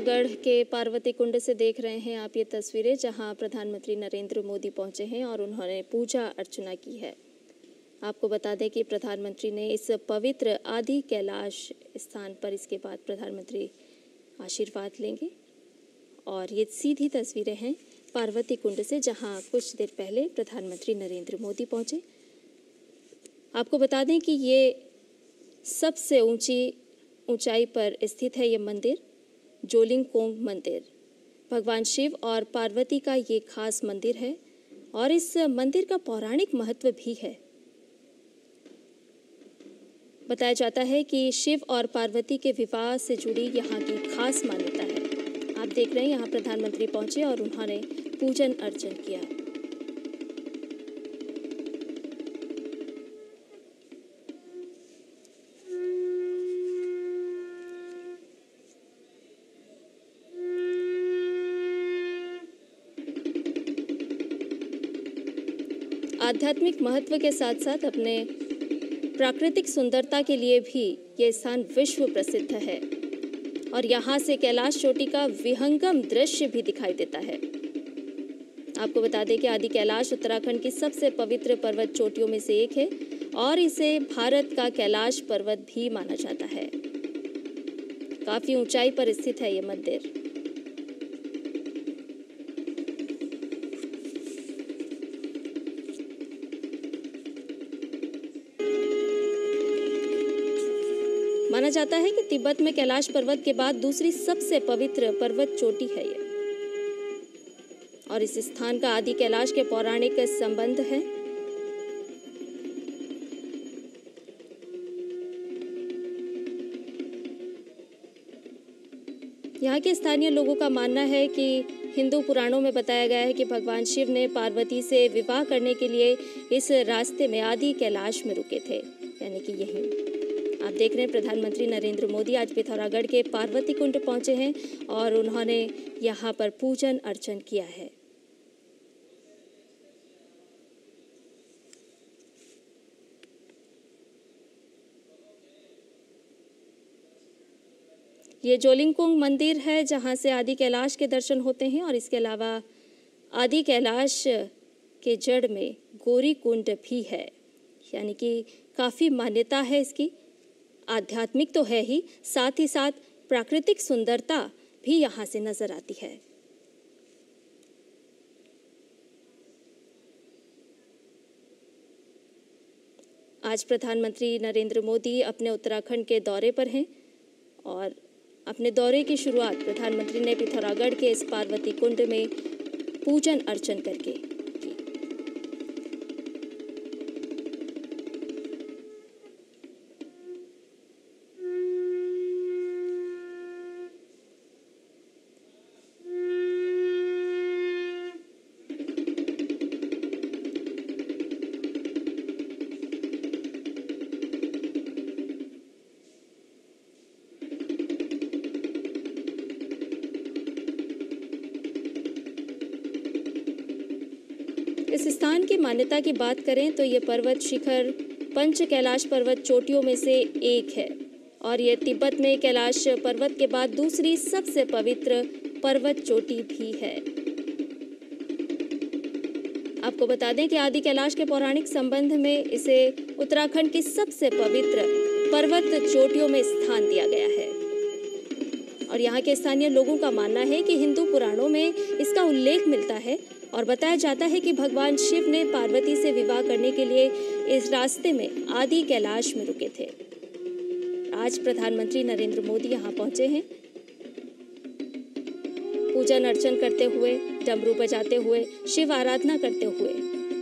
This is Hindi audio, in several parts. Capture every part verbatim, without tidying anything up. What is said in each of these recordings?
पिथौरागढ़ के पार्वती कुंड से देख रहे हैं आप ये तस्वीरें, जहां प्रधानमंत्री नरेंद्र मोदी पहुंचे हैं और उन्होंने पूजा अर्चना की है। आपको बता दें कि प्रधानमंत्री ने इस पवित्र आदि कैलाश स्थान पर इसके बाद प्रधानमंत्री आशीर्वाद लेंगे। और ये सीधी तस्वीरें हैं पार्वती कुंड से, जहां कुछ देर पहले प्रधानमंत्री नरेंद्र मोदी पहुंचे। आपको बता दें कि ये सबसे ऊंची ऊंचाई पर स्थित है ये मंदिर, जोलिंगकोंग मंदिर। भगवान शिव और पार्वती का ये खास मंदिर है और इस मंदिर का पौराणिक महत्व भी है। बताया जाता है कि शिव और पार्वती के विवाह से जुड़ी यहाँ की खास मान्यता है। आप देख रहे हैं यहाँ प्रधानमंत्री पहुंचे और उन्होंने पूजन अर्चन किया। आध्यात्मिक महत्व के साथ साथ अपने प्राकृतिक सुंदरता के लिए भी ये स्थान विश्व प्रसिद्ध है और यहाँ से कैलाश चोटी का विहंगम दृश्य भी दिखाई देता है। आपको बता दें कि आदि कैलाश उत्तराखंड की सबसे पवित्र पर्वत चोटियों में से एक है और इसे भारत का कैलाश पर्वत भी माना जाता है। काफी ऊंचाई पर स्थित है ये मंदिर। माना जाता है कि तिब्बत में कैलाश पर्वत के बाद दूसरी सबसे पवित्र पर्वत चोटी है ये और इस स्थान का आदि कैलाश के पौराणिक संबंध है। यहाँ के स्थानीय लोगों का मानना है कि हिंदू पुराणों में बताया गया है कि भगवान शिव ने पार्वती से विवाह करने के लिए इस रास्ते में आदि कैलाश में रुके थे, यानी कि यहीं। आप देख रहे हैं प्रधानमंत्री नरेंद्र मोदी आज पिथौरागढ़ के पार्वती कुंड पहुंचे हैं और उन्होंने यहाँ पर पूजन अर्चन किया है। ये जोलिंगकोंग मंदिर है जहाँ से आदि कैलाश के दर्शन होते हैं और इसके अलावा आदि कैलाश के जड़ में गौरी कुंड भी है, यानी कि काफ़ी मान्यता है इसकी। आध्यात्मिक तो है ही, साथ ही साथ प्राकृतिक सुंदरता भी यहाँ से नजर आती है। आज प्रधानमंत्री नरेंद्र मोदी अपने उत्तराखंड के दौरे पर हैं और अपने दौरे की शुरुआत प्रधानमंत्री ने पिथौरागढ़ के इस पार्वती कुंड में पूजन अर्चन करके की। इस स्थान की मान्यता की बात करें तो ये पर्वत शिखर पंच कैलाश पर्वत चोटियों में से एक है और ये तिब्बत में कैलाश पर्वत के बाद दूसरी सबसे पवित्र पर्वत चोटी भी है। आपको बता दें कि आदि कैलाश के पौराणिक संबंध में इसे उत्तराखंड की सबसे पवित्र पर्वत चोटियों में स्थान दिया गया है और यहाँ के स्थानीय लोगों का मानना है कि हिंदू पुराणों में इसका उल्लेख मिलता है और बताया जाता है कि भगवान शिव ने पार्वती से विवाह करने के लिए इस रास्ते में आदि कैलाश में रुके थे। आज प्रधानमंत्री नरेंद्र मोदी यहाँ पहुंचे हैं। पूजन अर्चन करते हुए, डमरू बजाते हुए, शिव आराधना करते हुए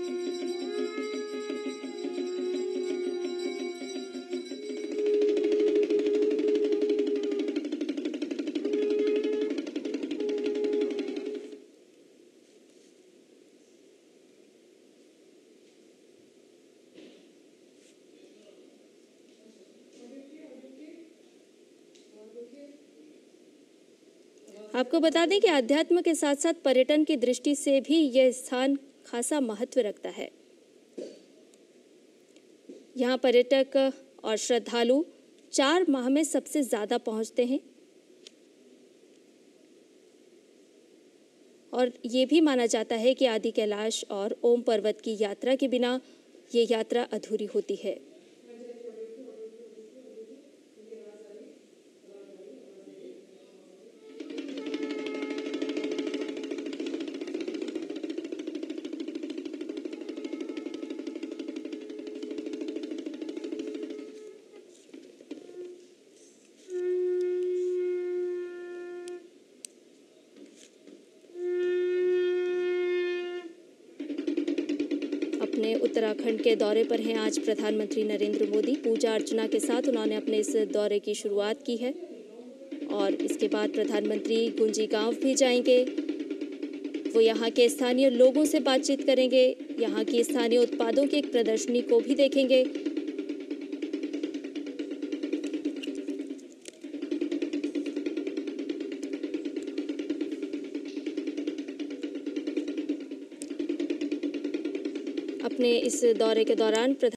आपको बता दें कि अध्यात्म के साथ साथ पर्यटन की दृष्टि से भी यह स्थान खासा महत्व रखता है। यहाँ पर्यटक और श्रद्धालु चार माह में सबसे ज़्यादा पहुँचते हैं। और ये भी माना जाता है कि आदि कैलाश और ओम पर्वत की यात्रा के बिना ये यात्रा अधूरी होती है। अपने उत्तराखंड के दौरे पर हैं आज प्रधानमंत्री नरेंद्र मोदी। पूजा अर्चना के साथ उन्होंने अपने इस दौरे की शुरुआत की है और इसके बाद प्रधानमंत्री गुंजी गांव भी जाएंगे। वो यहाँ के स्थानीय लोगों से बातचीत करेंगे, यहाँ की स्थानीय उत्पादों की एक प्रदर्शनी को भी देखेंगे। अपने इस दौरे के दौरान